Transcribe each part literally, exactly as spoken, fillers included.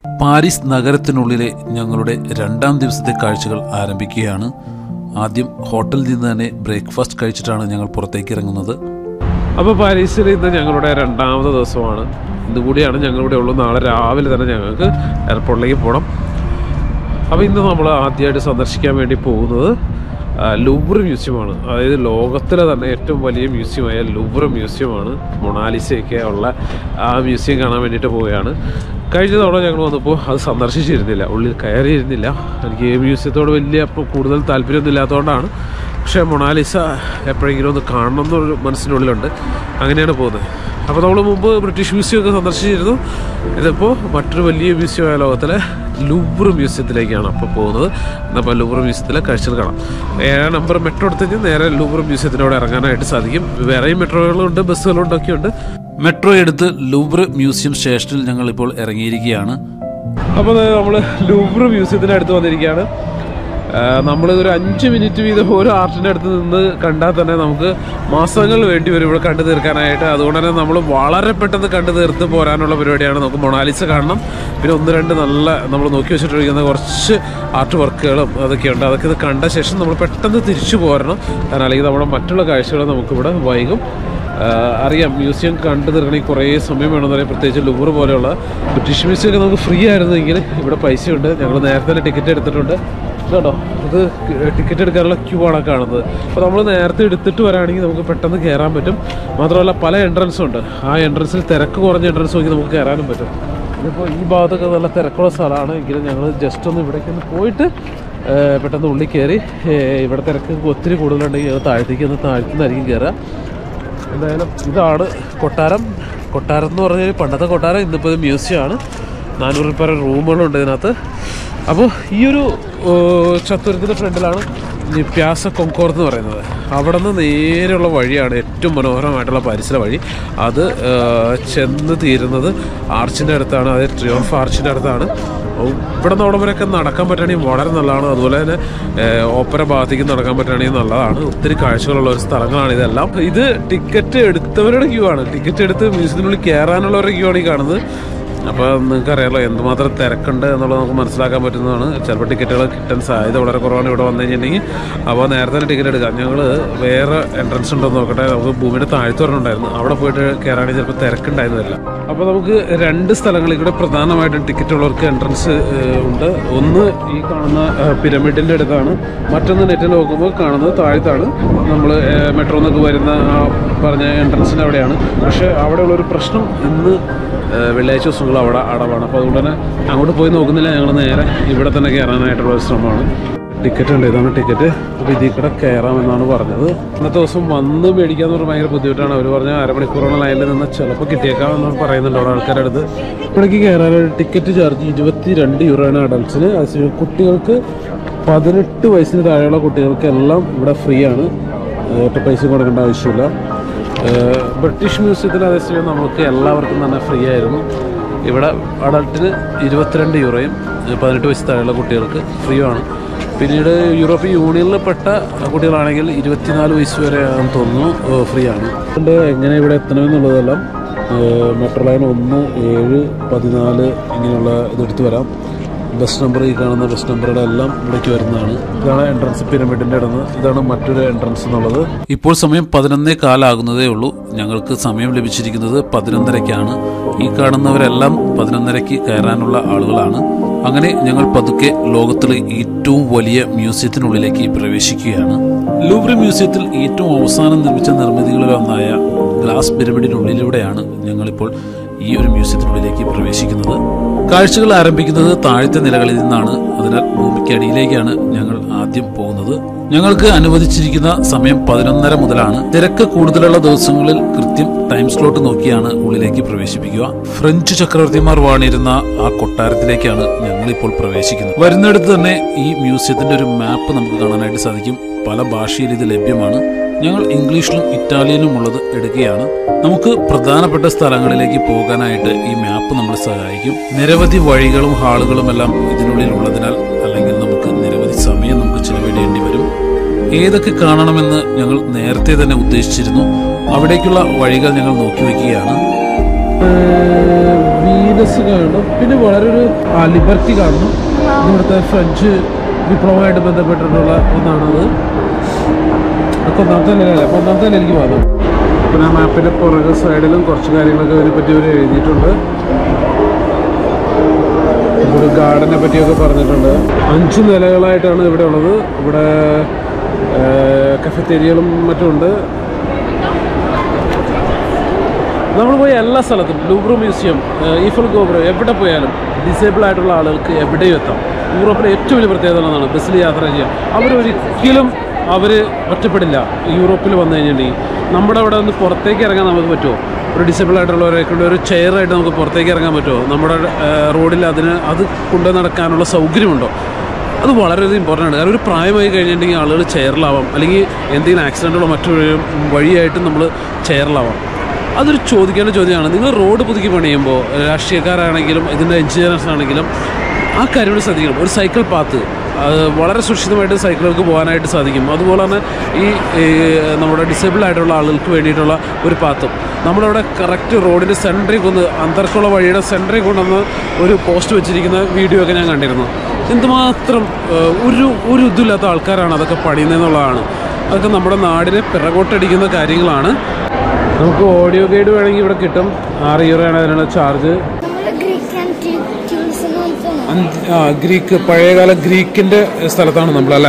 Paris നഗരത്തിനുള്ളിലെ ഞങ്ങളുടെ രണ്ടാം ദിവസത്തെ കാഴ്ചകൾ ആരംഭിക്കുകയാണ്. ആദ്യം ഹോട്ടലിൽ നിന്ന് തന്നെ ബ്രേക്ക്ഫാസ്റ്റ് കഴിച്ചിട്ടാണ് ഞങ്ങൾ പുറത്തേക്ക് ഇറങ്ങുന്നത്. അപ്പോൾ പാരീസിൽ ഇന്ന് ഞങ്ങളുടെ രണ്ടാമത്തെ ദിവസമാണ്. ഇന്നുകൂടിയാണ് ഞങ്ങളിവിടെ ഉള്ളൂ. നാളെ രാവിലെ തന്നെ ഞങ്ങൾക്ക് എയർപോർട്ടിലേക്ക് പോകണം. അപ്പോൾ ഇന്ന് നമ്മൾ ആദ്യമായിട്ട് സന്ദർശിക്കാൻ വേണ്ടി പോകുന്നത് ലൂവർ മ്യൂസിയമാണ്. അതായത് ലോകത്തിലെ തന്നെ ഏറ്റവും വലിയ മ്യൂസിയമായ ലൂവർ മ്യൂസിയമാണ്. മൊണാലിസയൊക്കെ ഉള്ള ആ മ്യൂസിയം കാണാൻ വേണ്ടിയിട്ട് പോവുകയാണ്. കഴിഞ്ഞ തവണ ഞങ്ങൾ വന്നപ്പോൾ അത് സന്ദർശിച്ചിരുന്നില്ല, ഉള്ളിൽ കയറിയിരുന്നില്ല. എനിക്ക് മ്യൂസിയത്തോട് വലിയ കൂടുതൽ താല്പര്യമൊന്നും ഇല്ലാത്തതുകൊണ്ടാണ്. പക്ഷേ മൊണാലിസ എപ്പോഴെങ്കിലും ഒന്ന് കാണണം എന്നൊരു മനസ്സിനുള്ളിലുണ്ട്. അങ്ങനെയാണ് പോകുന്നത്. അപ്പോൾ നമ്മൾ മുമ്പ് ബ്രിട്ടീഷ് മ്യൂസിയമൊക്കെ സന്ദർശിച്ചിരുന്നു. ഇതിപ്പോൾ മറ്റൊരു വലിയ മ്യൂസിയമായ ലോകത്തിലെ ലൂവർ മ്യൂസിയത്തിലേക്കാണ് അപ്പോൾ പോകുന്നത്. എന്നപ്പോൾ ലൂവർ മ്യൂസിയത്തിലെ കാഴ്ചകൾ കാണാം. ഏഴാം നമ്പർ മെട്രോ എടുത്ത് കഴിഞ്ഞാൽ നേരെ ലൂവർ മ്യൂസിയത്തിനോട് ഇറങ്ങാനായിട്ട് സാധിക്കും. വേറെയും മെട്രോകളുണ്ട്, ബസ്സുകളുണ്ട്, ഒക്കെയുണ്ട്. മെട്രോ എടുത്ത് ലൂവർ മ്യൂസിയം സ്റ്റേഷനിൽ ഞങ്ങൾ ഇപ്പോൾ ഇറങ്ങിയിരിക്കുകയാണ്. അപ്പോൾ നമ്മൾ ലൂവർ മ്യൂസിയത്തിൻ്റെ അടുത്ത് വന്നിരിക്കുകയാണ്. നമ്മൾ ഒരു അഞ്ച് മിനിറ്റ് വീതം ഓരോ ആർട്ടിൻ്റെ അടുത്ത് നിന്ന് കണ്ടാൽ തന്നെ നമുക്ക് മാസങ്ങൾ വേണ്ടി വരും ഇവിടെ കണ്ടു തീർക്കാനായിട്ട്. അതുകൊണ്ട് തന്നെ നമ്മൾ വളരെ പെട്ടെന്ന് കണ്ടു തീർത്ത് പോരാനുള്ള പരിപാടിയാണ്. നമുക്ക് മൊണാലിസ കാണണം. പിന്നെ ഒന്ന് രണ്ട് നല്ല നമ്മൾ നോക്കി വെച്ചിട്ടിരിക്കുന്ന കുറച്ച് ആർട്ട് വർക്കുകളും അതൊക്കെയുണ്ട്. അതൊക്കെ ഇത് കണ്ട ശേഷം നമ്മൾ പെട്ടെന്ന് തിരിച്ചു പോരണം. കാരണം അല്ലെങ്കിൽ നമ്മുടെ മറ്റുള്ള കാഴ്ചകൾ നമുക്കിവിടെ വൈകും. അറിയാം, മ്യൂസിയം കണ്ടു തീർക്കണമെങ്കിൽ കുറേ സമയം വേണമെന്ന് പറയാം. പ്രത്യേകിച്ച് ലൂവർ പോലെയുള്ള ബ്രിട്ടീഷ് മ്യൂസിയമൊക്കെ നമുക്ക് ഫ്രീ ആയിരുന്നെങ്കിൽ ഇവിടെ പൈസയുണ്ട്. ഞങ്ങൾ നേരത്തെ തന്നെ ടിക്കറ്റ് എടുത്തിട്ടുണ്ട്. കേട്ടോ, ഇത് ടിക്കറ്റ് എടുക്കാനുള്ള ക്യൂ ആണ് കാണുന്നത്. അപ്പോൾ നമ്മൾ നേരത്തെ എടുത്തിട്ട് വരാണെങ്കിൽ നമുക്ക് പെട്ടെന്ന് കയറാൻ പറ്റും. മാത്രമല്ല പല എൻട്രൻസും ഉണ്ട്. ആ എൻട്രൻസിൽ തിരക്ക് കുറഞ്ഞ എൻട്രൻസ് നോക്കി നമുക്ക് കയറാനും പറ്റും. ഇതിപ്പോൾ ഈ ഭാഗത്തൊക്കെ നല്ല തിരക്കുള്ള സ്ഥലമാണ്. എങ്കിലും ഞങ്ങൾ ജസ്റ്റ് ഒന്ന് ഇവിടേക്കൊന്ന് പോയിട്ട് പെട്ടെന്ന് ഉള്ളിൽ കയറി. ഇവിടെ തിരക്ക് ഒത്തിരി കൂടുതലുണ്ടെങ്കിൽ ഞങ്ങൾ താഴത്തേക്ക് ഒന്ന് താഴ്ത്തുന്നതായിരിക്കും കയറുക. എന്തായാലും ഇതാണ് കൊട്ടാരം. കൊട്ടാരം എന്ന് പറഞ്ഞാൽ പണ്ടത്തെ കൊട്ടാരം, ഇന്നിപ്പോൾ ഇത് മ്യൂസിയമാണ്. നാനൂറിൽ പരം റൂമുകളുണ്ട് ഇതിനകത്ത്. അപ്പോൾ ഈ ഒരു ചത്തുരത്തിൻ്റെ ഫ്രണ്ടിലാണ് ഈ പ്യാസ കൊങ്കോർഡ് എന്ന് പറയുന്നത്. അവിടെ നിന്ന് നേരെയുള്ള വഴിയാണ് ഏറ്റവും മനോഹരമായിട്ടുള്ള പാരീസിലെ വഴി. അത് ചെന്ന് തീരുന്നത് ആർച്ചിൻ്റെ അടുത്താണ്. അതായത് ട്രിയോംഫ് ആർച്ചിൻ്റെ അടുത്താണ്. ഇവിടെ നിന്ന് അവിടെ വരെയൊക്കെ നടക്കാൻ പറ്റുകയാണെങ്കിൽ വളരെ നല്ലതാണ്. അതുപോലെ തന്നെ ഓപ്പറ ഭാഗത്തേക്ക് നടക്കാൻ പറ്റുകയാണെങ്കിൽ നല്ലതാണ്. ഒത്തിരി കാഴ്ചകളുള്ള ഒരു സ്ഥലങ്ങളാണ് ഇതെല്ലാം. ഇത് ടിക്കറ്റ് എടുത്തവരുടെ ക്യൂ ആണ്. ടിക്കറ്റ് എടുത്ത് മ്യൂസിയത്തിനുള്ളിൽ കയറാനുള്ളവരുടെ ക്യൂ ആണ് ഈ കാണുന്നത്. അപ്പോൾ നിങ്ങൾക്കറിയാമല്ലോ എന്തുമാത്രം തിരക്കുണ്ട് എന്നുള്ളത് നമുക്ക് മനസ്സിലാക്കാൻ പറ്റുന്നതാണ്. ചിലപ്പോൾ ടിക്കറ്റുകൾ കിട്ടാൻ സാധ്യത വളരെ കുറവാണ് ഇവിടെ വന്നു കഴിഞ്ഞിട്ടുണ്ടെങ്കിൽ. അപ്പോൾ നേരത്തെ തന്നെ ടിക്കറ്റ് എടുക്കാം. ഞങ്ങൾ വേറെ എൻട്രൻസ് ഉണ്ടോയെന്ന് നോക്കട്ടെ. നമുക്ക് ഭൂമിയുടെ താഴ്ത്തു പറഞ്ഞിട്ടുണ്ടായിരുന്നു. അവിടെ പോയിട്ട് കയറാണെങ്കിൽ ചിലപ്പോൾ തിരക്കുണ്ടായിരുന്നില്ല. അപ്പോൾ നമുക്ക് രണ്ട് സ്ഥലങ്ങളിൽ കൂടെ പ്രധാനമായിട്ടും ടിക്കറ്റ് ഉള്ളവർക്ക് എൻട്രൻസ് ഉണ്ട്. ഒന്ന് ഈ കാണുന്ന പിരമിഡിൻ്റെ അടുത്താണ്. മറ്റൊന്ന് നെറ്റിൽ നോക്കുമ്പോൾ കാണുന്നത് താഴ്ത്താണ്. നമ്മൾ മെട്രോ എന്നൊക്കെ വരുന്ന ആ പറഞ്ഞ എൻട്രൻസിൻ്റെ അവിടെയാണ്. പക്ഷേ അവിടെയുള്ളൊരു പ്രശ്നം, ഇന്ന് വെള്ളിയാഴ്ച ദിവസങ്ങൾ അവിടെ അടവാണ്. അപ്പോൾ അതുകൊണ്ട് തന്നെ അങ്ങോട്ട് പോയി നോക്കുന്നില്ല. ഞങ്ങൾ നേരെ ഇവിടെ തന്നെ കയറാനായിട്ടുള്ള ഒരു ശ്രമമാണ്. ടിക്കറ്റ് ഉണ്ട്, ഇതാണ് ടിക്കറ്റ്. അപ്പോൾ ഇതിൽ കൂടെ കയറാമെന്നാണ് പറഞ്ഞത്. ഇന്നത്തെ ദിവസം വന്ന് മേടിക്കാന്ന് പറഞ്ഞാൽ ഭയങ്കര ബുദ്ധിമുട്ടാണ്. അവർ പറഞ്ഞ അരമണിക്കൂറോളം ലൈനിൽ നിന്ന് ചിലപ്പോൾ കിട്ടിയേക്കാം എന്ന് പറയുന്നുണ്ട് അവിടെ ആൾക്കാരുടെ അടുത്ത്. ഇവിടേക്ക് കയറാനൊരു ടിക്കറ്റ് ചാർജ് ഇരുപത്തി രണ്ട് യൂറോ ആണ് അഡൽട്സിന്. അതേസമയം കുട്ടികൾക്ക് പതിനെട്ട് വയസ്സിന് താഴെയുള്ള കുട്ടികൾക്കെല്ലാം ഇവിടെ ഫ്രീ ആണ്. ഒറ്റ പൈസ കൊടുക്കേണ്ട ആവശ്യമില്ല. ബ്രിട്ടീഷ് മ്യൂസിയത്തിൽ അതേസമയം നമുക്ക് എല്ലാവർക്കും തന്നെ ഫ്രീ ആയിരുന്നു. ഇവിടെ അഡൾട്ടിന് ഇരുപത്തിരണ്ട് യൂറോയും പതിനെട്ട് വയസ്സ് താഴെയുള്ള കുട്ടികൾക്ക് ഫ്രീ ആണ്. പിന്നീട് യൂറോപ്യൻ യൂണിയനിൽ പെട്ട കുട്ടികളാണെങ്കിൽ ഇരുപത്തിനാല് വയസ്സ് വരെ ആണെന്ന് തോന്നുന്നു ഫ്രീ ആണ്. അതുകൊണ്ട് എങ്ങനെ ഇവിടെ എത്തണമെന്നുള്ളതെല്ലാം മെട്രോ ലൈൻ ഒന്ന്, ഏഴ്, പതിനാല് ഇങ്ങനെയുള്ള ഇതെടുത്ത് വരാം. ബസ് നമ്പർ, ഈ കാണുന്ന ബസ് നമ്പറുടെ എല്ലാം ഇവിടേക്ക് വരുന്നതാണ്. ഇതാണ് എൻട്രൻസ് പിരമിഡിൻ്റെ ഇടന്ന്. ഇതാണ് മറ്റൊരു എൻട്രൻസ് എന്നുള്ളത്. ഇപ്പോൾ സമയം പതിനൊന്നേ കാലാകുന്നതേ ഉള്ളൂ. ഞങ്ങൾക്ക് സമയം ലഭിച്ചിരിക്കുന്നത് പതിനൊന്നരയ്ക്കാണ്. ഈ കാണുന്നവരെല്ലാം പതിനൊന്നരയ്ക്ക് കയറാനുള്ള ആളുകളാണ്. അങ്ങനെ ഞങ്ങൾ പതുക്കെ ലോകത്തിലെ ഏറ്റവും വലിയ മ്യൂസിയത്തിനുള്ളിലേക്ക് പ്രവേശിക്കുകയാണ്. ലൂവർ മ്യൂസിയത്തിൽ ഏറ്റവും അവസാനം നിർമ്മിച്ച നിർമ്മിതികളിലൊന്നായ ഗ്ലാസ് പിരമിഡിനുള്ളിലൂടെയാണ് ഞങ്ങളിപ്പോൾ ഈ ഒരു മ്യൂസിയത്തിനുള്ളിലേക്ക് പ്രവേശിക്കുന്നത്. കാഴ്ചകൾ ആരംഭിക്കുന്നത് താഴത്തെ നിലകളിൽ നിന്നാണ്. അതിനാൽ ഭൂമിക്കടിയിലേക്കാണ് ഞങ്ങൾ ആദ്യം പോകുന്നത്. ഞങ്ങൾക്ക് അനുവദിച്ചിരിക്കുന്ന സമയം പതിനൊന്നര മുതലാണ്. തിരക്ക് കൂടുതലുള്ള ദിവസങ്ങളിൽ കൃത്യം ടൈം സ്ലോട്ട് നോക്കിയാണ് ഉള്ളിലേക്ക് പ്രവേശിപ്പിക്കുക. ഫ്രഞ്ച് ചക്രവർത്തിമാർ വാണിരുന്ന ആ കൊട്ടാരത്തിലേക്കാണ് ഞങ്ങളിപ്പോൾ പ്രവേശിക്കുന്നത്. വരുന്നിടത്ത് തന്നെ ഈ മ്യൂസിയത്തിന്റെ ഒരു മാപ്പ് നമുക്ക് കാണാനായിട്ട് സാധിക്കും. പല ഭാഷയിൽ ഇത് ലഭ്യമാണ്. ഞങ്ങൾ ഇംഗ്ലീഷിലും ഇറ്റാലിയനിലും ഉള്ളത് എടുക്കുകയാണ്. നമുക്ക് പ്രധാനപ്പെട്ട സ്ഥലങ്ങളിലേക്ക് പോകാനായിട്ട് ഈ മാപ്പ് നമ്മളെ സഹായിക്കും. നിരവധി വഴികളും ഹാളുകളും എല്ലാം ഇതിനുള്ളിൽ ഉള്ളതിനാൽ അല്ലെങ്കിൽ നമുക്ക് നിരവധി സമയം നമുക്ക് ചിലവിടേണ്ടി വരും. ഏതൊക്കെ കാണണമെന്ന് ഞങ്ങൾ നേരത്തെ തന്നെ ഉദ്ദേശിച്ചിരുന്നു. അവിടേക്കുള്ള വഴികൾ ഞങ്ങൾ നോക്കി വയ്ക്കുകയാണ്. വീന ഫംഗസ് കാണുന്നു. പിന്നെ വളരെ ഒരു ലിബർട്ടി കാണുന്നു. ഇവിടുത്തെ ഫ്രഞ്ച് വിപ്ലവമായിട്ട് ബന്ധപ്പെട്ടിട്ടുള്ള ഒന്നാണത്. അതൊക്കെ ഒന്നാമത്തെ നിലയല്ല, അപ്പോൾ ഒന്നാമത്തെ നിലയ്ക്ക് പോകാം. പിന്നെ ആ മാപ്പിൻ്റെ പുറകെ സൈഡിലും കുറച്ച് കാര്യങ്ങളൊക്കെ അതിനെപ്പറ്റി അവർ എഴുതിയിട്ടുണ്ട്. ഇവിടെ ഗാർഡനെ പറ്റിയൊക്കെ പറഞ്ഞിട്ടുണ്ട്. അഞ്ച് നിലകളായിട്ടാണ് ഇവിടെ ഉള്ളത്. ഇവിടെ കഫറ്റേരിയകളും മറ്റുമുണ്ട്. നമ്മൾ പോയ എല്ലാ സ്ഥലത്തും ലൂവ്ർ മ്യൂസിയം, ഈഫൽ ഗോപുരം, എവിടെ പോയാലും ഡിസേബിൾ ആയിട്ടുള്ള ആളുകൾക്ക് എവിടെയും എത്താം. യൂറോപ്പിലെ ഏറ്റവും വലിയ പ്രത്യേകത എന്നാണ് ബസ്സിൽ യാത്ര ചെയ്യാം. അവരൊരിക്കലും അവർ ഒറ്റപ്പെടില്ല. യൂറോപ്പിൽ വന്നു കഴിഞ്ഞിട്ടുണ്ടെങ്കിൽ നമ്മുടെ അവിടെ നിന്ന് പുറത്തേക്ക് ഇറങ്ങാൻ നമുക്ക് പറ്റുമോ? ഒരു ഡിസേബിൾ ആയിട്ടുള്ളവരെ കൊണ്ട് ഒരു ചെയറായിട്ട് നമുക്ക് പുറത്തേക്ക് ഇറങ്ങാൻ പറ്റുമോ? നമ്മുടെ റോഡിൽ അതിന് അത് കൊണ്ടു നടക്കാനുള്ള സൗകര്യമുണ്ടോ? അത് വളരെയധികം ഇമ്പോർട്ടൻ്റ് ആണ്. കാരണം ഒരു പ്രായമായി കഴിഞ്ഞിട്ടുണ്ടെങ്കിൽ ആളുകൾ ചെയറിലാവാം, അല്ലെങ്കിൽ എന്തെങ്കിലും ആക്സിഡൻറ്റുകളോ മറ്റു വഴിയായിട്ട് നമ്മൾ ചെയറിലാവാം. അതൊരു ചോദിക്കേണ്ട ചോദ്യമാണ്. നിങ്ങൾ റോഡ് പുതുക്കി പണിയുമ്പോൾ രാഷ്ട്രീയക്കാരാണെങ്കിലും ഇതിൻ്റെ എഞ്ചിനീയേഴ്സ് ആണെങ്കിലും ആ കാര്യം ശ്രദ്ധിക്കണം. ഒരു സൈക്കിൾ പാത്ത് വളരെ സുരക്ഷിതമായിട്ട് സൈക്കിളുകൾക്ക് പോകാനായിട്ട് സാധിക്കും. അതുപോലെ തന്നെ ഈ നമ്മുടെ ഡിസേബിൾ ആയിട്ടുള്ള ആളുകൾക്ക് വേണ്ടിയിട്ടുള്ള ഒരു പാത്തും നമ്മളവിടെ കറക്റ്റ് റോഡിൻ്റെ സെൻറ്ററിൽ കൊണ്ട് അന്തർക്കുള്ള വഴിയുടെ സെൻറ്ററിൽ കൊണ്ടുവന്ന് ഒരു പോസ്റ്റ് വെച്ചിരിക്കുന്ന വീഡിയോ ഒക്കെ ഞാൻ കണ്ടിരുന്നു. എന്തുമാത്രം ഒരു ഒരു ഇതില്ലാത്ത ആൾക്കാരാണ് അതൊക്കെ പണിയുന്നതെന്നുള്ളതാണ്. അതൊക്കെ നമ്മുടെ നാടിനെ പിറകോട്ടടിക്കുന്ന കാര്യങ്ങളാണ്. നമുക്ക് ഓഡിയോ ഗൈഡ് വേണമെങ്കിൽ ഇവിടെ കിട്ടും. ആറ് യൂറോയാണ് അതിനുള്ള ചാർജ്. ആ ഗ്രീക്ക്, പഴയകാല ഗ്രീക്കിന്റെ സ്ഥലത്താണ് നമ്മളല്ലേ.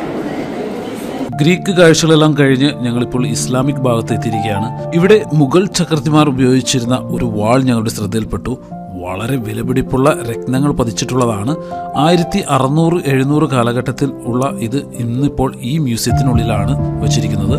ഗ്രീക്ക് കാഴ്ചകളെല്ലാം കഴിഞ്ഞ് ഞങ്ങളിപ്പോൾ ഇസ്ലാമിക് ഭാഗത്ത് എത്തിയിരിക്കുകയാണ്. ഇവിടെ മുഗൾ ചക്രവർത്തിമാർ ഉപയോഗിച്ചിരുന്ന ഒരു വാൾ ഞങ്ങളുടെ ശ്രദ്ധയിൽപ്പെട്ടു. വളരെ വിലപിടിപ്പുള്ള രത്നങ്ങൾ പതിച്ചിട്ടുള്ളതാണ്. ആയിരത്തി അറുന്നൂറ് എഴുന്നൂറ് കാലഘട്ടത്തിൽ ഉള്ള ഇത് ഇന്നിപ്പോൾ ഈ മ്യൂസിയത്തിനുള്ളിലാണ് വച്ചിരിക്കുന്നത്.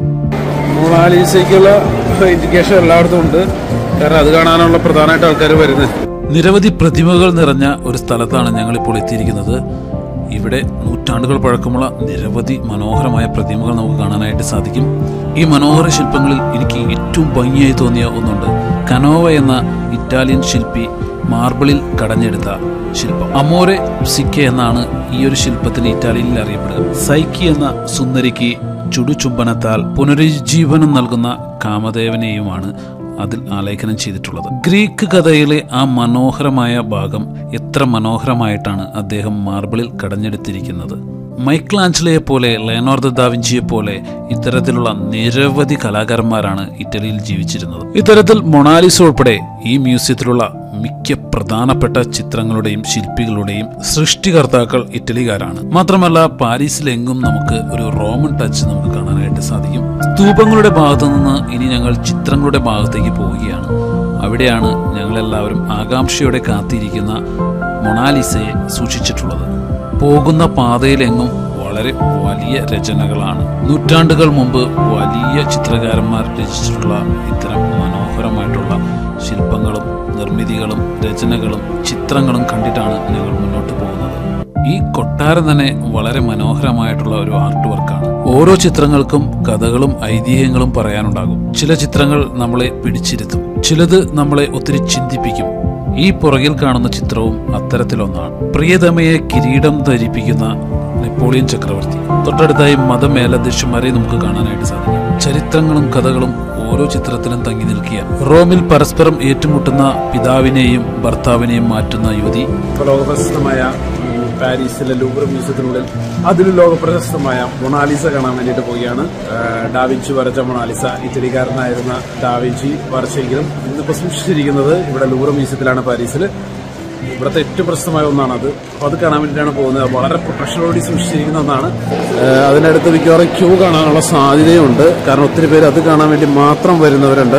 മൊണാലിസയ്ക്കുള്ള ഇൻഡിക്കേഷൻ എല്ലായിടത്തും ഉണ്ട്. കാരണം അത് കാണാനുള്ള പ്രധാനമായിട്ട് ആൾക്കാർ വരുന്നത്. നിരവധി പ്രതിമകൾ നിറഞ്ഞ ഒരു സ്ഥലത്താണ് ഞങ്ങളിപ്പോൾ എത്തിയിരിക്കുന്നത്. ഇവിടെ നൂറ്റാണ്ടുകൾ പഴക്കമുള്ള നിരവധി മനോഹരമായ പ്രതിമകൾ നമുക്ക് കാണാനായിട്ട് സാധിക്കും. ഈ മനോഹര ശില്പങ്ങളിൽ എനിക്ക് ഏറ്റവും ഭംഗിയായി തോന്നിയ ഒന്നുണ്ട്. കനോവ എന്ന ഇറ്റാലിയൻ ശില്പി മാർബിളിൽ കടഞ്ഞെടുത്ത ശില്പം. അമോറെ സിക്ക എന്നാണ് ഈ ഒരു ശില്പത്തിന് ഇറ്റാലിയനിൽ അറിയപ്പെടുക. സൈക്കി എന്ന സുന്ദരിക്ക് ചുടുചുംബനത്താൽ പുനരുജ്ജീവനം നൽകുന്ന കാമദേവനെയുമാണ് അതിൽ ആലേഖനം ചെയ്തിട്ടുള്ളത്. ഗ്രീക്ക് കഥയിലെ ആ മനോഹരമായ ഭാഗം എത്ര മനോഹരമായിട്ടാണ് അദ്ദേഹം മാർബിളിൽ കടഞ്ഞെടുത്തിരിക്കുന്നത്. മൈക്കിൾ ആഞ്ചലോയെ പോലെ, ലിയോനാർഡോ ദാവിഞ്ചിയെ പോലെ ഇത്തരത്തിലുള്ള നിരവധി കലാകാരന്മാരാണ് ഇറ്റലിയിൽ ജീവിച്ചിരുന്നത്. ഇത്തരത്തിൽ മൊണാലിസ ഉൾപ്പെടെ ഈ മ്യൂസിയത്തിലുള്ള മിക്ക പ്രധാനപ്പെട്ട ചിത്രങ്ങളുടെയും ശില്പികളുടെയും സൃഷ്ടികർത്താക്കൾ ഇറ്റലിക്കാരാണ്. മാത്രമല്ല പാരീസിലെങ്ങും നമുക്ക് ഒരു റോമൻ ടച്ച് നമുക്ക് കാണാനായിട്ട് സാധിക്കും. സ്തൂപങ്ങളുടെ ഭാഗത്തു നിന്ന് ഇനി ഞങ്ങൾ ചിത്രങ്ങളുടെ ഭാഗത്തേക്ക് പോവുകയാണ്. അവിടെയാണ് ഞങ്ങളെല്ലാവരും ആകാംക്ഷയോടെ കാത്തിരിക്കുന്ന മൊണാലിസയെ സൂക്ഷിച്ചിട്ടുള്ളത്. പോകുന്ന പാതയിലെങ്ങും വളരെ വലിയ രചനകളാണ്. നൂറ്റാണ്ടുകൾ മുമ്പ് വലിയ ചിത്രകാരന്മാർ രചിച്ചിട്ടുള്ള ഇത്തരം മനോഹരമായിട്ടുള്ള ശില്പങ്ങളും നിർമ്മിതികളും രചനകളും ചിത്രങ്ങളും കണ്ടിട്ടാണ് ഞങ്ങൾ മുന്നോട്ട് പോകുന്നത്. ഈ കൊട്ടാരം തന്നെ വളരെ മനോഹരമായിട്ടുള്ള ഒരു ആർട്ട് വർക്കാണ്. ഓരോ ചിത്രങ്ങൾക്കും കഥകളും ഐതിഹ്യങ്ങളും പറയാനുണ്ടാകും. ചില ചിത്രങ്ങൾ നമ്മളെ പിടിച്ചിരുത്തും, ചിലത് നമ്മളെ ഒത്തിരി ചിന്തിപ്പിക്കും. ഈ പുറകിൽ കാണുന്ന ചിത്രവും അത്തരത്തിലൊന്നാണ്. പ്രിയതമയെ കിരീടം ധരിപ്പിക്കുന്ന നെപ്പോളിയൻ ചക്രവർത്തി. തൊട്ടടുത്തായി മതമേലധ്യക്ഷന്മാരെ നമുക്ക് കാണാനായിട്ട് സാധിക്കും. ചരിത്രങ്ങളും കഥകളും ഓരോ ചിത്രത്തിലും തങ്ങി നിൽക്കുക. റോമിൽ പരസ്പരം ഏറ്റുമുട്ടുന്ന പിതാവിനെയും ഭർത്താവിനെയും മാറ്റുന്ന യുവതി. ലോകപ്രശസ്തമായ പാരീസിലെ ലൂവ്ർ മ്യൂസിയത്തിനുള്ളിൽ അതിൽ ലോകപ്രശസ്തമായ മൊണാലിസ കാണാൻ വേണ്ടിയിട്ട് പോവുകയാണ്. ഡാവിഞ്ചി വരച്ച മൊണാലിസ, ഇറ്റലിക്കാരനായിരുന്ന ഡാവിഞ്ചി വരച്ചെങ്കിലും ഇന്നിപ്പോൾ സൂക്ഷിച്ചിരിക്കുന്നത് ഇവിടെ ലൂവ്ർ മ്യൂസിയത്തിലാണ് പാരീസിൽ. ഇവിടുത്തെ ഏറ്റവും പ്രശസ്തമായ ഒന്നാണ് അത്. അപ്പോൾ അത് കാണാൻ വേണ്ടിയിട്ടാണ് പോകുന്നത്. വളരെ പ്രൊഫഷണലോടി സൂക്ഷിച്ചിരിക്കുന്ന ഒന്നാണ്. അതിനടുത്ത് മിക്കവാറും ക്യൂ കാണാനുള്ള സാധ്യതയുണ്ട്. കാരണം ഒത്തിരി പേര് അത് കാണാൻ വേണ്ടി മാത്രം വരുന്നവരുണ്ട്.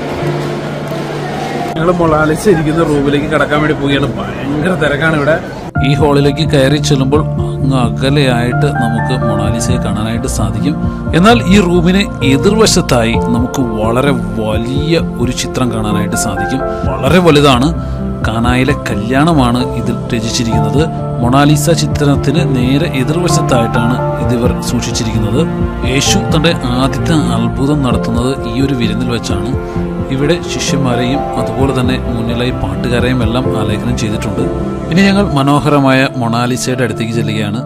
ഞങ്ങൾ മൊണാലിസ ഇരിക്കുന്ന റൂമിലേക്ക് കടക്കാൻ വേണ്ടി പോവുകയാണ്. ഭയങ്കര തിരക്കാണ് ഇവിടെ. ഈ ഹാളിലേക്ക് കയറി ചെല്ലുമ്പോൾ അങ്ങ് അകലെയായിട്ട് നമുക്ക് മൊണാലിസയെ കാണാനായിട്ട് സാധിക്കും. എന്നാൽ ഈ റൂമിന് എതിർവശത്തായി നമുക്ക് വളരെ വലിയ ഒരു ചിത്രം കാണാനായിട്ട് സാധിക്കും. വളരെ വലുതാണ്. കാനായിലെ കല്യാണമാണ് ഇതിൽ രചിച്ചിരിക്കുന്നത്. മൊണാലിസ ചിത്രത്തിന് നേരെ എതിർവശത്തായിട്ടാണ് ഇതിവർ സൂക്ഷിച്ചിരിക്കുന്നത്. യേശു തന്റെ ആദ്യത്തെ അത്ഭുതം നടത്തുന്നത് ഈ ഒരു വിരുന്നിൽ വെച്ചാണ്. ഇവിടെ ശിഷ്യന്മാരെയും അതുപോലെ തന്നെ മുന്നിലായി പാട്ടുകാരെയും എല്ലാം ആലേഖനം ചെയ്തിട്ടുണ്ട്. ഇനി ഞങ്ങൾ മനോഹരമായ മൊണാലിസയുടെ അടുത്തേക്ക് ചെല്ലുകയാണ്.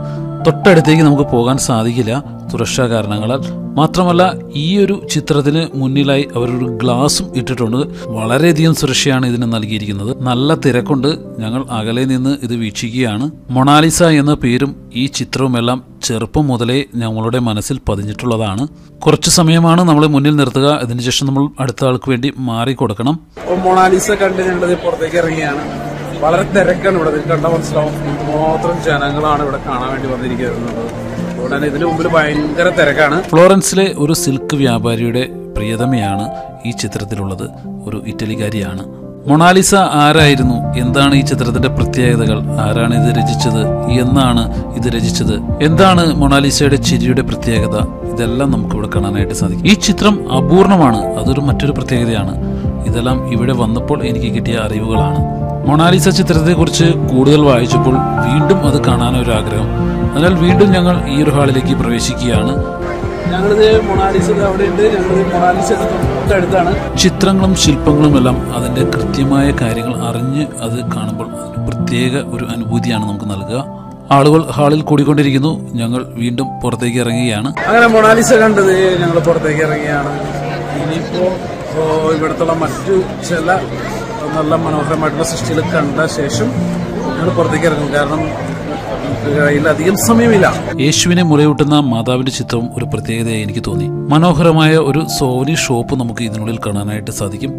തൊട്ടടുത്തേക്ക് നമുക്ക് പോകാൻ സാധിക്കില്ല സുരക്ഷാ കാരണങ്ങളാൽ. മാത്രമല്ല ഈ ഒരു ചിത്രത്തിന് മുന്നിലായി അവരൊരു ഗ്ലാസും ഇട്ടിട്ടുണ്ട്. വളരെയധികം സുരക്ഷയാണ് ഇതിന് നൽകിയിരിക്കുന്നത്. നല്ല തിരക്കുണ്ട്. ഞങ്ങൾ അകലെ നിന്ന് ഇത് വീക്ഷിക്കുകയാണ്. മൊണാലിസ എന്ന പേരും ഈ ചിത്രവുമെല്ലാം ചെറുപ്പം മുതലേ ഞങ്ങളുടെ മനസ്സിൽ പതിഞ്ഞിട്ടുള്ളതാണ്. കുറച്ചു സമയമാണ് നമ്മളെ മുന്നിൽ നിർത്തുക. അതിനുശേഷം നമ്മൾ അടുത്ത ആൾക്ക് വേണ്ടി മാറിക്കൊടുക്കണം. മൊണാലിസ കണ്ട് ഞങ്ങൾ പുറത്തേക്ക് ഇറങ്ങിയാണ്. വളരെ തിരക്കാണ് ഇവിടെ. കണ്ടാൽ മനസ്സിലാവും മാത്രം ജനങ്ങളാണ് ഇവിടെ കാണാൻ വേണ്ടി വന്നിരിക്കുന്നത്. അതുകൊണ്ട് തന്നെ ഇതിനു മുമ്പിൽ ഭയങ്കര തിരക്കാണ്. ഫ്ലോറൻസിലെ ഒരു സിൽക്ക് വ്യാപാരിയുടെ പ്രിയതമയാണ് ഈ ചിത്രത്തിലുള്ളത്. ഒരു ഇറ്റലിക്കാരിയാണ്. മൊണാലിസ ആരായിരുന്നു? എന്താണ് ഈ ചിത്രത്തിന്റെ പ്രത്യേകതകൾ? ആരാണ് ഇത് രചിച്ചത്? എന്നാണ് ഇത് രചിച്ചത്? എന്താണ് മൊണാലിസയുടെ ചിരിയുടെ പ്രത്യേകത? ഇതെല്ലാം നമുക്കിവിടെ കാണാനായിട്ട് സാധിക്കും. ഈ ചിത്രം അപൂർണമാണ്. അതൊരു മറ്റൊരു പ്രത്യേകതയാണ്. ഇതെല്ലാം ഇവിടെ വന്നപ്പോൾ എനിക്ക് കിട്ടിയ അറിവുകളാണ്. മൊണാലിസ ചിത്രത്തെക്കുറിച്ച് കൂടുതൽ വായിച്ചപ്പോൾ വീണ്ടും അത് കാണാനൊരാഗ്രഹം. അതിനാൽ വീണ്ടും ഞങ്ങൾ ഈ ഒരു ഹാളിലേക്ക് പ്രവേശിക്കുകയാണ്. ഞങ്ങളിത് മൊണാലിസ അവിടെയുണ്ട്. ഞങ്ങളിത് മൊണാലിസ തൊട്ടടുത്താണ്. ചിത്രങ്ങളും ശില്പങ്ങളും എല്ലാം അതിന്റെ കൃത്യമായ കാര്യങ്ങൾ അറിഞ്ഞ് അത് കാണുമ്പോൾ പ്രത്യേക ഒരു അനുഭൂതിയാണ് നമുക്ക് നൽകുക. ആളുകൾ ഹാളിൽ കൂടിക്കൊണ്ടിരിക്കുന്നു. ഞങ്ങൾ വീണ്ടും പുറത്തേക്ക് ഇറങ്ങുകയാണ്. അങ്ങനെ മൊണാലിസ കണ്ടത് ഞങ്ങൾ പുറത്തേക്ക് ഇറങ്ങിയാണ്. ഇനിയിപ്പോ ഇവിടത്തുള്ള മറ്റു ചില നല്ല മനോഹരമായിട്ടുള്ള സൃഷ്ടികൾ കണ്ട ശേഷം ഞങ്ങൾ പുറത്തേക്ക് ഇറങ്ങും. കാരണം അധികം സമയമില്ല. യേശുവിനെ മുലയൂട്ടുന്ന മാതാവിന്റെ ചിത്രവും ഒരു പ്രത്യേകതയായി എനിക്ക് തോന്നി. മനോഹരമായ ഒരു സോവനി ഷോപ്പ് നമുക്ക് ഇതിനുള്ളിൽ കാണാനായിട്ട് സാധിക്കും.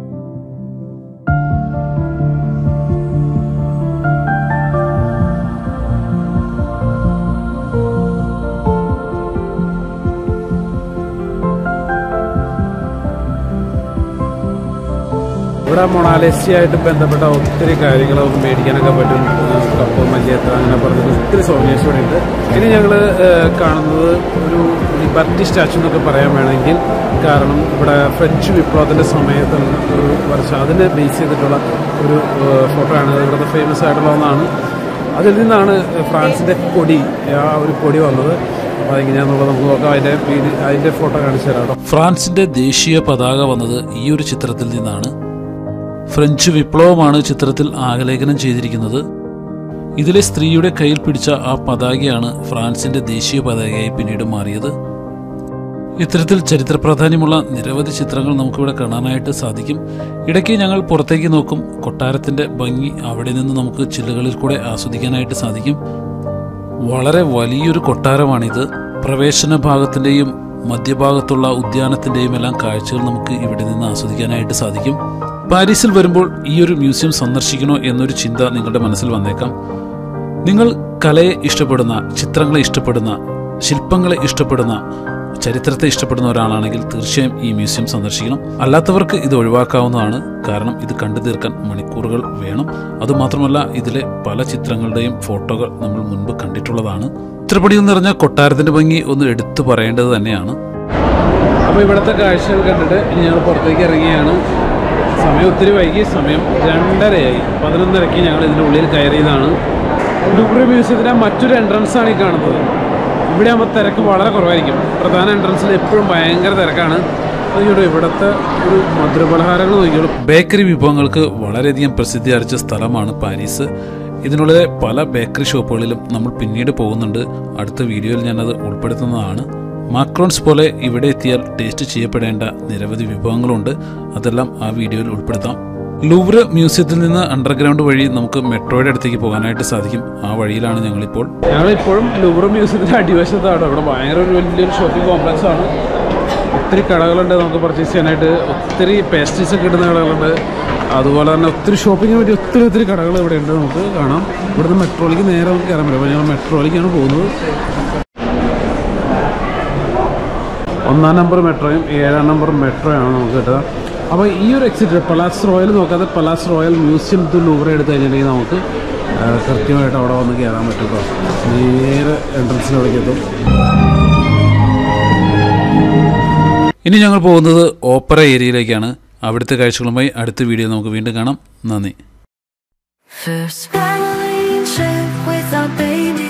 ഇവിടെ മൊണാലിസയായിട്ട് ബന്ധപ്പെട്ട ഒത്തിരി കാര്യങ്ങൾ നമുക്ക് മേടിക്കാനൊക്കെ പറ്റും. കപ്പ് മല്ലിയത്ര അങ്ങനെ പറഞ്ഞിട്ട് ഒത്തിരി സോവേനിയേഴ്സ് ഇവിടെ ഉണ്ട്. ഇനി ഞങ്ങൾ കാണുന്നത് ഒരു ലിബർട്ടി സ്റ്റാച്ചു എന്നൊക്കെ പറയാൻ വേണമെങ്കിൽ. കാരണം ഇവിടെ ഫ്രഞ്ച് വിപ്ലവത്തിൻ്റെ സമയത്തുള്ള ഒരു വർഷം അതിനെ ബേസ് ചെയ്തിട്ടുള്ള ഒരു ഫോട്ടോ ആണ്. ഇവിടുത്തെ ഫേമസ് ആയിട്ടുള്ള ഒന്നാണ്. അതിൽ നിന്നാണ് ഫ്രാൻസിൻ്റെ കൊടി, ആ ഒരു കൊടി വന്നത്. അപ്പോൾ അതെങ്ങനെയാണെന്നുള്ളത് നമുക്ക് നോക്കാം. അതിൻ്റെ അതിൻ്റെ ഫോട്ടോ കാണിച്ചു തരാം. ഫ്രാൻസിൻ്റെ ദേശീയ പതാക വന്നത് ഈ ഒരു ചിത്രത്തിൽ നിന്നാണ്. ഫ്രഞ്ച് വിപ്ലവമാണ് ചിത്രത്തിൽ ആലേഖനം ചെയ്തിരിക്കുന്നത്. ഇതിലെ സ്ത്രീയുടെ കയ്യിൽ പിടിച്ച ആ പതാകയാണ് ഫ്രാൻസിന്റെ ദേശീയ പതാകയായി പിന്നീട് മാറിയത്. ഇത്തരത്തിൽ ചരിത്ര പ്രാധാന്യമുള്ള നിരവധി ചിത്രങ്ങൾ നമുക്കിവിടെ കാണാനായിട്ട് സാധിക്കും. ഇടയ്ക്ക് ഞങ്ങൾ പുറത്തേക്ക് നോക്കും. കൊട്ടാരത്തിന്റെ ഭംഗി അവിടെ നിന്ന് നമുക്ക് ചില്ലുകളിൽ കൂടെ ആസ്വദിക്കാനായിട്ട് സാധിക്കും. വളരെ വലിയൊരു കൊട്ടാരമാണിത്. പ്രവേശന ഭാഗത്തിന്റെയും മധ്യഭാഗത്തുള്ള ഉദ്യാനത്തിന്റെയും എല്ലാം കാഴ്ചകൾ നമുക്ക് ഇവിടെ നിന്ന് ആസ്വദിക്കാനായിട്ട് സാധിക്കും. പാരീസിൽ വരുമ്പോൾ ഈ ഒരു മ്യൂസിയം സന്ദർശിക്കണോ എന്നൊരു ചിന്ത നിങ്ങളുടെ മനസ്സിൽ വന്നേക്കാം. നിങ്ങൾ കലയെ ഇഷ്ടപ്പെടുന്ന, ചിത്രങ്ങളെ ഇഷ്ടപ്പെടുന്ന, ശില്പങ്ങളെ ഇഷ്ടപ്പെടുന്ന, ചരിത്രത്തെ ഇഷ്ടപ്പെടുന്ന ഒരാളാണെങ്കിൽ തീർച്ചയായും ഈ മ്യൂസിയം സന്ദർശിക്കണം. അല്ലാത്തവർക്ക് ഇത് ഒഴിവാക്കാവുന്നതാണ്. കാരണം ഇത് കണ്ടു തീർക്കാൻ മണിക്കൂറുകൾ വേണം. അതുമാത്രമല്ല ഇതിലെ പല ചിത്രങ്ങളുടെയും ഫോട്ടോകൾ നമ്മൾ മുൻപ് കണ്ടിട്ടുള്ളതാണ്. ചിത്രപ്പണിയിൽ നിറഞ്ഞ കൊട്ടാരത്തിന്റെ ഭംഗി ഒന്ന് എടുത്തു പറയേണ്ടത് തന്നെയാണ്. അപ്പോൾ ഇവിടുത്തെ കാഴ്ചകൾ കണ്ടിട്ട് ഇനി ഞങ്ങൾ പുറത്തേക്ക് ഇറങ്ങിയാണ്. സമയം ഒത്തിരി വൈകി. സമയം രണ്ടരയായി. പതിനൊന്നരയ്ക്ക് ഞങ്ങൾ ഇതിൻ്റെ ഉള്ളിൽ കയറിയതാണ്. ലൂവ്ർ മ്യൂസിയത്തിൻ്റെ മറ്റൊരു എൻട്രൻസ് ആണ് ഈ കാണുന്നത്. ഇവിടെ ആകുമ്പോൾ തിരക്ക് വളരെ കുറവായിരിക്കും. പ്രധാന എൻട്രൻസിൽ എപ്പോഴും ഭയങ്കര തിരക്കാണ്. നോക്കിയോളൂ ഇവിടുത്തെ ഒരു മധുരപലഹാരങ്ങൾ നോക്കിയോളൂ. ബേക്കറി വിഭവങ്ങൾക്ക് വളരെയധികം പ്രസിദ്ധി ആർജിച്ച സ്ഥലമാണ് പാരീസ്. ഇതിനുള്ളിലെ പല ബേക്കറി ഷോപ്പുകളിലും നമ്മൾ പിന്നീട് പോകുന്നുണ്ട്. അടുത്ത വീഡിയോയിൽ ഞാനത് ഉൾപ്പെടുത്തുന്നതാണ്. മാക്രോൺസ് പോലെ ഇവിടെ എത്തിയാൽ ടേസ്റ്റ് ചെയ്യപ്പെടേണ്ട നിരവധി വിഭവങ്ങളുണ്ട്. അതെല്ലാം ആ വീഡിയോയിൽ ഉൾപ്പെടുത്താം. ലൂവ്ർ മ്യൂസിയത്തിൽ നിന്ന് അണ്ടർഗ്രൗണ്ട് വഴി നമുക്ക് മെട്രോയുടെ അടുത്തേക്ക് പോകാനായിട്ട് സാധിക്കും. ആ വഴിയിലാണ് ഞങ്ങളിപ്പോൾ. ഞങ്ങളിപ്പോഴും ലൂവ്ർ മ്യൂസിയത്തിൻ്റെ അടിവശത്താണ്. ഇവിടെ ഭയങ്കര ഒരു വലിയൊരു ഷോപ്പിംഗ് കോംപ്ലക്സ് ആണ്. ഒത്തിരി കടകളുണ്ട് നമുക്ക് പർച്ചേസ് ചെയ്യാനായിട്ട്. ഒത്തിരി പേസ്ട്രീസ് ഒക്കെ ഇടുന്ന കടകളുണ്ട്. അതുപോലെ തന്നെ ഒത്തിരി ഷോപ്പിങ്ങിന് വേണ്ടി ഒത്തിരി ഒത്തിരി കടകൾ ഇവിടെ ഉണ്ട്. നമുക്ക് കാണാം. ഇവിടുന്ന് മെട്രോയിലേക്ക് നേരെ നമുക്ക് കയറാൻ പറ്റും. അപ്പോൾ ഞങ്ങൾ മെട്രോയിലേക്കാണ് പോകുന്നത്. ഒന്നാം നമ്പർ മെട്രോയും ഏഴാം നമ്പർ മെട്രോയാണ് നമുക്ക് കിട്ടുക. അപ്പോൾ ഈ ഒരു എക്സിറ്റ് പലാസ് റോയൽ നോക്കാതെ Palais Royal museum to Louvre എടുത്ത് കഴിഞ്ഞിട്ടുണ്ടെങ്കിൽ നമുക്ക് കൃത്യമായിട്ട് അവിടെ വന്ന് കയറാൻ പറ്റും. നേരെ എൻട്രൻസിനോടേക്ക് എത്തും. ഇനി ഞങ്ങൾ പോകുന്നത് ഓപ്പറ ഏരിയയിലേക്കാണ്. അവിടുത്തെ കാഴ്ചകളുമായി അടുത്ത വീഡിയോ നമുക്ക് വീണ്ടും കാണാം. നന്ദി.